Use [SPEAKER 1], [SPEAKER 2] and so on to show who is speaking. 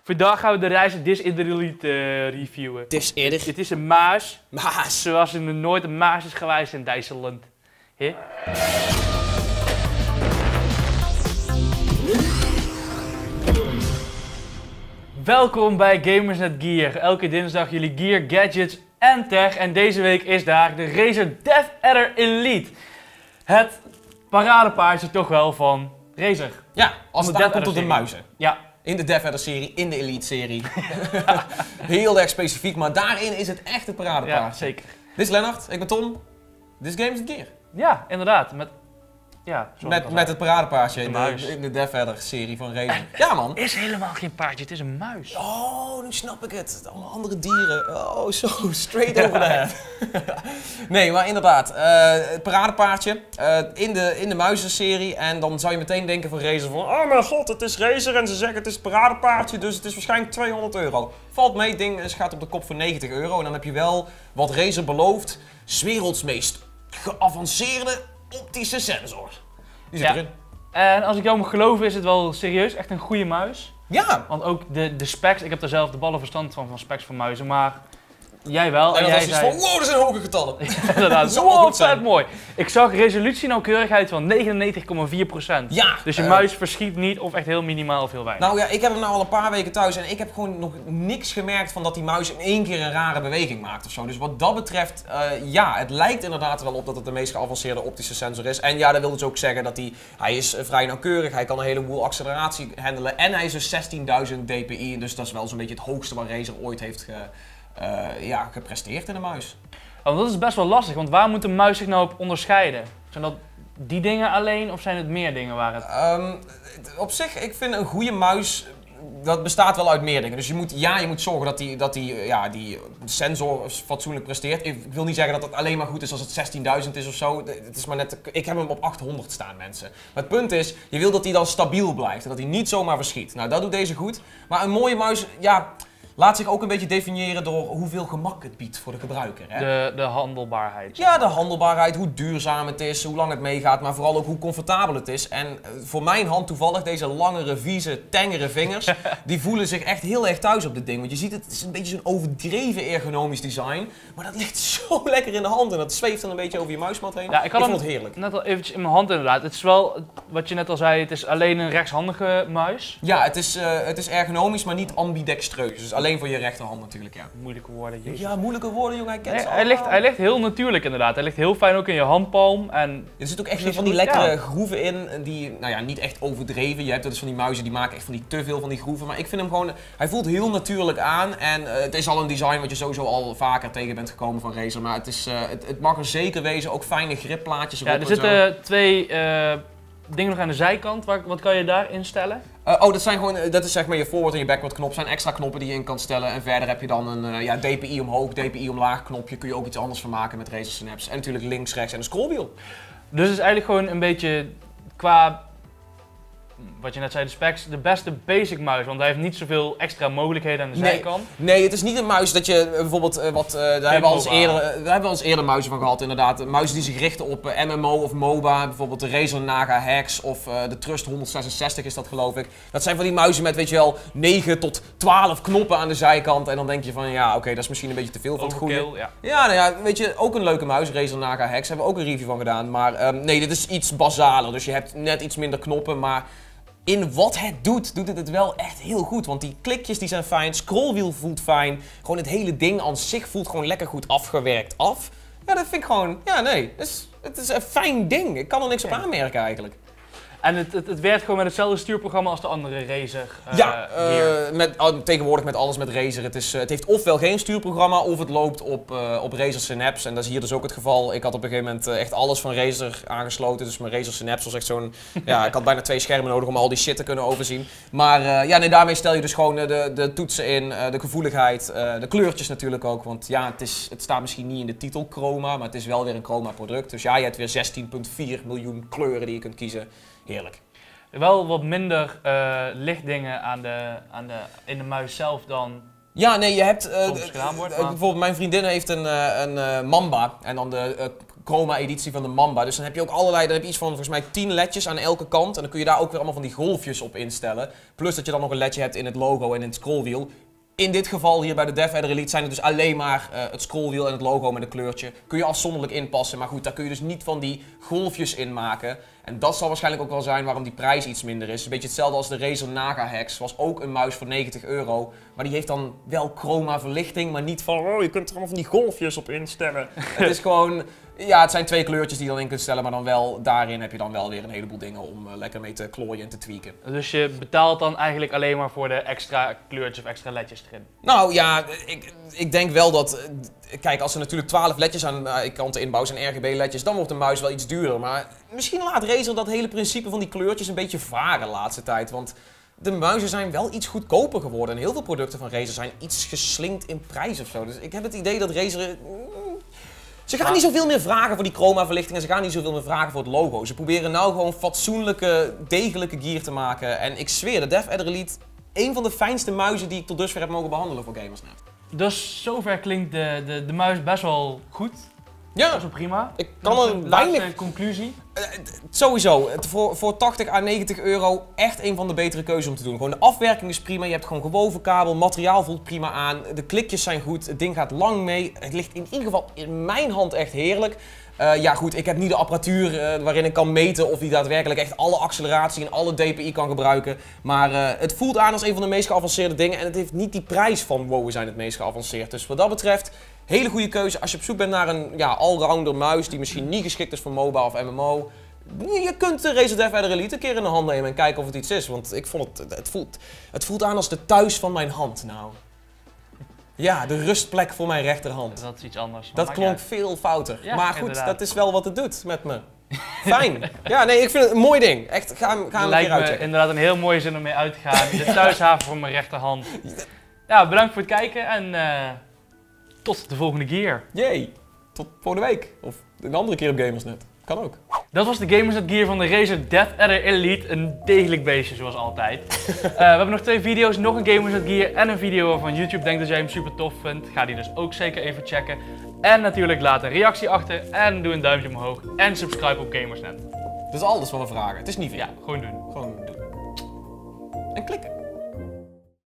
[SPEAKER 1] Vandaag gaan we de Razer Dis in de Elite reviewen.
[SPEAKER 2] Het is eerder.
[SPEAKER 1] Het is een muis,
[SPEAKER 2] Maas.
[SPEAKER 1] zoals er nog nooit een muis is geweest in Duitsland. He? Welkom bij Gamersnet Gear. Elke dinsdag jullie gear, gadgets en tech. En deze week is daar de Razer DevAdder Elite. Het paradepaardje toch wel van Razer.
[SPEAKER 2] Ja, als het
[SPEAKER 1] de
[SPEAKER 2] aankomt op de
[SPEAKER 1] DevAdder-serie.
[SPEAKER 2] muizen.
[SPEAKER 1] Ja,
[SPEAKER 2] In de DevAdder-serie, in de Elite-serie. Heel erg specifiek, maar daarin is het echt het
[SPEAKER 1] ja,
[SPEAKER 2] paradepaardje.
[SPEAKER 1] zeker.
[SPEAKER 2] Dit is Lennart, ik ben Tom. Dit is Gamersnet Gear.
[SPEAKER 1] Ja, inderdaad.
[SPEAKER 2] Met het paradepaardje
[SPEAKER 1] De muis.
[SPEAKER 2] in de DevAdder-serie van Razer. Ja man.
[SPEAKER 1] Is helemaal geen paardje, het is een muis.
[SPEAKER 2] Oh, nu snap ik het. Allemaal andere dieren. Oh, zo, straight over the head. Nee, maar inderdaad. Het paradepaardje in de muizenserie. En dan zou je meteen denken van Razer van... Oh mijn god, het is Razer en ze zeggen het is het paradepaardje, dus het is waarschijnlijk €200. Valt mee, het ding gaat op de kop voor €90. En dan heb je wel wat Razer belooft. 's werelds meest geavanceerde optische sensor. Die zit
[SPEAKER 1] Ja.
[SPEAKER 2] erin.
[SPEAKER 1] En als ik jou mag geloven is het wel serieus echt een goede muis.
[SPEAKER 2] Ja!
[SPEAKER 1] Want ook de specs, ik heb daar zelf de ballen verstand van specs van muizen, maar jij wel.
[SPEAKER 2] En
[SPEAKER 1] En
[SPEAKER 2] dat
[SPEAKER 1] jij
[SPEAKER 2] was iets
[SPEAKER 1] zei...
[SPEAKER 2] van, wow, dat zijn hoge getallen.
[SPEAKER 1] Inderdaad,
[SPEAKER 2] Dat zou wel
[SPEAKER 1] wow,
[SPEAKER 2] goed zijn.
[SPEAKER 1] vet mooi. Ik zag resolutie-nauwkeurigheid van 99,4%.
[SPEAKER 2] Ja!
[SPEAKER 1] Dus je muis verschiet niet of echt heel minimaal of heel weinig.
[SPEAKER 2] Nou ja, ik heb hem nou al een paar weken thuis en ik heb gewoon nog niks gemerkt van dat die muis in één keer een rare beweging maakt of zo. Dus wat dat betreft, ja, het lijkt inderdaad wel op dat het de meest geavanceerde optische sensor is. En ja, dat wil dus ook zeggen dat hij is vrij nauwkeurig, hij kan een heleboel acceleratie handelen en hij is dus 16.000 dpi. Dus dat is wel zo'n beetje het hoogste wat Razer ooit heeft gepresteerd in de muis.
[SPEAKER 1] Want dat is best wel lastig, want waar moet een muis zich nou op onderscheiden? Zijn dat die dingen alleen of zijn het meer dingen waar het...
[SPEAKER 2] Op zich, ik vind een goede muis, dat bestaat wel uit meer dingen. Dus je moet zorgen dat die sensor fatsoenlijk presteert. Ik wil niet zeggen dat het alleen maar goed is als het 16.000 is of zo. Het is maar net, ik heb hem op 800 staan, mensen. Maar het punt is, je wil dat hij dan stabiel blijft en dat hij niet zomaar verschiet. Nou, dat doet deze goed. Maar een mooie muis, ja... laat zich ook een beetje definiëren door hoeveel gemak het biedt voor de gebruiker. Hè?
[SPEAKER 1] De handelbaarheid.
[SPEAKER 2] Ja, de handelbaarheid, hoe duurzaam het is, hoe lang het meegaat, maar vooral ook hoe comfortabel het is. En voor mijn hand toevallig, deze langere, vieze, tengere vingers, die voelen zich echt heel erg thuis op dit ding. Want je ziet het is een beetje zo'n overdreven ergonomisch design, maar dat ligt zo lekker in de hand en dat zweeft dan een beetje over je muismat heen.
[SPEAKER 1] Ja, ik had
[SPEAKER 2] vond
[SPEAKER 1] hem
[SPEAKER 2] het heerlijk.
[SPEAKER 1] net al eventjes in mijn hand inderdaad. Het is wel, wat je net al zei, het is alleen een rechtshandige muis.
[SPEAKER 2] Ja, het is ergonomisch, maar niet ambidextreus. Dus alleen voor je rechterhand natuurlijk, ja.
[SPEAKER 1] Moeilijke woorden, jezus.
[SPEAKER 2] Ja, moeilijke woorden, jongen, hij kent ze
[SPEAKER 1] Hij
[SPEAKER 2] allemaal.
[SPEAKER 1] ligt heel natuurlijk inderdaad. Hij ligt heel fijn ook in je handpalm. En
[SPEAKER 2] Er zit ook echt
[SPEAKER 1] Precies
[SPEAKER 2] van die
[SPEAKER 1] goed,
[SPEAKER 2] lekkere
[SPEAKER 1] ja.
[SPEAKER 2] groeven in, die, nou ja, niet echt overdreven. Je hebt dus van die muizen die maken echt van die te veel van die groeven. Maar ik vind hem gewoon, hij voelt heel natuurlijk aan. En het is al een design wat je sowieso al vaker tegen bent gekomen van Razer. Maar het mag er zeker wezen, ook fijne gripplaatjes erop
[SPEAKER 1] ja, er
[SPEAKER 2] en zo.
[SPEAKER 1] zitten twee dingen nog aan de zijkant. Wat kan je daar instellen?
[SPEAKER 2] Dat is zeg maar je forward en je backward knop. zijn extra knoppen die je in kan stellen. En verder heb je dan een DPI omhoog, DPI omlaag knopje. Kun je ook iets anders van maken met Razer Synapse. En natuurlijk links, rechts en een scrollwiel.
[SPEAKER 1] Dus het is eigenlijk gewoon een beetje qua, wat je net zei, de specs, de beste basic muis. Want hij heeft niet zoveel extra mogelijkheden aan de zijkant.
[SPEAKER 2] Nee, het is niet een muis dat je bijvoorbeeld, daar hebben we al eens eerder muizen van gehad inderdaad. Muizen die zich richten op MMO of MOBA, bijvoorbeeld de Razer Naga Hex of de Trust 166 is dat geloof ik. Dat zijn van die muizen met, weet je wel, 9 tot 12 knoppen aan de zijkant. En dan denk je van, ja oké, dat is misschien een beetje te veel van het goede.
[SPEAKER 1] Overkill, ja.
[SPEAKER 2] Ja, nou ja, weet je, ook een leuke muis, Razer Naga Hex, hebben we ook een review van gedaan. Maar nee, dit is iets basaler, dus je hebt net iets minder knoppen, maar... in wat het doet het wel echt heel goed. Want die klikjes die zijn fijn, scrollwiel voelt fijn. Gewoon het hele ding aan zich voelt gewoon lekker goed afgewerkt af. Ja, dat vind ik gewoon, ja nee, het is een fijn ding. Ik kan er niks op aanmerken eigenlijk.
[SPEAKER 1] En het werkt gewoon met hetzelfde stuurprogramma als de andere Razer.
[SPEAKER 2] Tegenwoordig met alles met Razer. Het heeft ofwel geen stuurprogramma of het loopt op Razer Synapse. En dat is hier dus ook het geval. Ik had op een gegeven moment echt alles van Razer aangesloten. Dus mijn Razer Synapse was echt zo'n... ja, ik had bijna 2 schermen nodig om al die shit te kunnen overzien. Maar daarmee stel je dus gewoon de toetsen in, de gevoeligheid, de kleurtjes natuurlijk ook. Want ja, het staat misschien niet in de titel chroma, maar het is wel weer een chroma product. Dus ja, je hebt weer 16,4 miljoen kleuren die je kunt kiezen. Heerlijk.
[SPEAKER 1] Wel wat minder lichtdingen in de muis zelf dan
[SPEAKER 2] Ja, nee, je hebt...
[SPEAKER 1] soms gedaan wordt. Maar...
[SPEAKER 2] bijvoorbeeld mijn vriendin heeft een Mamba en dan de chroma editie van de Mamba. Dus dan heb je ook allerlei, dan heb je iets van volgens mij 10 ledjes aan elke kant. En dan kun je daar ook weer allemaal van die golfjes op instellen. Plus dat je dan nog een ledje hebt in het logo en in het scrollwiel. In dit geval hier bij de Death Adder Elite zijn het dus alleen maar het scrollwiel en het logo met een kleurtje. Kun je afzonderlijk inpassen, maar goed, daar kun je dus niet van die golfjes in maken. En dat zal waarschijnlijk ook wel zijn waarom die prijs iets minder is. Een beetje hetzelfde als de Razer Naga Hex. Was ook een muis voor €90. Maar die heeft dan wel chroma verlichting, maar niet van oh, je kunt er allemaal van die golfjes op instellen. Het is gewoon, ja, het zijn 2 kleurtjes die je dan in kunt stellen, maar dan wel, daarin heb je dan wel weer een heleboel dingen om lekker mee te klooien en te tweaken.
[SPEAKER 1] Dus je betaalt dan eigenlijk alleen maar voor de extra kleurtjes of extra ledjes erin?
[SPEAKER 2] Nou ja, ik denk wel dat, kijk, als er natuurlijk 12 ledjes aan de kanten inbouwen zijn, RGB-ledjes, dan wordt de muis wel iets duurder. Maar misschien laat Razer dat hele principe van die kleurtjes een beetje varen de laatste tijd. Want de muizen zijn wel iets goedkoper geworden. En heel veel producten van Razer zijn iets geslinkt in prijs of zo. Dus ik heb het idee dat Razer... Ze gaan niet zoveel meer vragen voor die chroma-verlichting en ze gaan niet zoveel meer vragen voor het logo. Ze proberen nou gewoon fatsoenlijke, degelijke gear te maken. En ik zweer, de Death Adder Elite, een van de fijnste muizen die ik tot dusver heb mogen behandelen voor Gamersnet.
[SPEAKER 1] Dus zover klinkt de muis best wel goed.
[SPEAKER 2] Ja,
[SPEAKER 1] Dat is wel prima.
[SPEAKER 2] ik kan er weinig...
[SPEAKER 1] conclusie.
[SPEAKER 2] Sowieso, voor 80 à 90 euro echt een van de betere keuzes om te doen. Gewoon de afwerking is prima, je hebt gewoon gewoven kabel, materiaal voelt prima aan, de klikjes zijn goed, het ding gaat lang mee. Het ligt in ieder geval in mijn hand echt heerlijk. Ja goed, ik heb niet de apparatuur waarin ik kan meten of die daadwerkelijk echt alle acceleratie en alle DPI kan gebruiken. Maar het voelt aan als een van de meest geavanceerde dingen en het heeft niet die prijs van wow, we zijn het meest geavanceerd. Dus wat dat betreft, hele goede keuze. Als je op zoek bent naar een allrounder muis die misschien niet geschikt is voor mobile of MMO. Je kunt de Razer Death Adder Elite een keer in de hand nemen en kijken of het iets is. Want ik vond het voelt aan als de thuis van mijn hand nou. Ja, de rustplek voor mijn rechterhand.
[SPEAKER 1] Dat is iets anders.
[SPEAKER 2] Dat klonk veel fouter.
[SPEAKER 1] Ja,
[SPEAKER 2] maar goed,
[SPEAKER 1] inderdaad.
[SPEAKER 2] Dat is wel wat het doet met me. Fijn. Ja, nee, ik vind het een mooi ding. Echt, ga hem een keer
[SPEAKER 1] lijkt me
[SPEAKER 2] uitchecken.
[SPEAKER 1] inderdaad een heel mooie zin om mee uit te gaan. De thuishaven voor mijn rechterhand. Ja, bedankt voor het kijken en tot de volgende keer.
[SPEAKER 2] Jee, tot volgende week. Of een andere keer op Gamersnet. Kan ook.
[SPEAKER 1] Dat was de Gamersnet Gear van de Razer Death Adder Elite. Een degelijk beestje zoals altijd. We hebben nog 2 video's, nog een Gamersnet Gear en een video waarvan YouTube denkt dat jij hem super tof vindt. Ga die dus ook zeker even checken. En natuurlijk laat een reactie achter en doe een duimpje omhoog. En subscribe op Gamersnet.
[SPEAKER 2] Dat is alles wat we vragen. Het is niet veel.
[SPEAKER 1] Ja, gewoon doen.
[SPEAKER 2] Gewoon doen. En klikken.